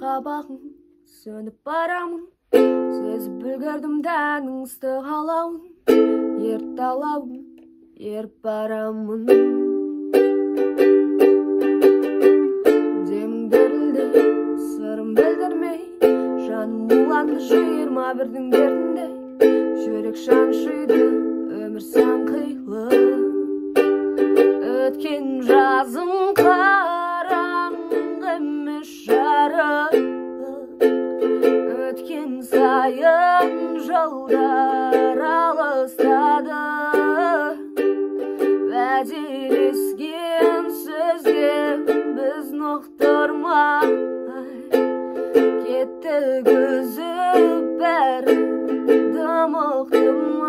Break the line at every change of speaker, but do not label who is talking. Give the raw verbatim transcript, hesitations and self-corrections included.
қабағың сөніп барамын, сезіп бүлгердім дәнің ыстық алауын, ерт алауын, еріп барамын. Демің дірілдей, сырым білдірмей, жаным уланды жиырма бірдің дертіндей, жүрек шаншиды, өмір сан қилы. Өткен жазым қараңғы емес жарық, өткен сайын жылдар алыстады, уәделескен сөзге біз ноқтырмай кетті, үзіп бәрі дымықтым.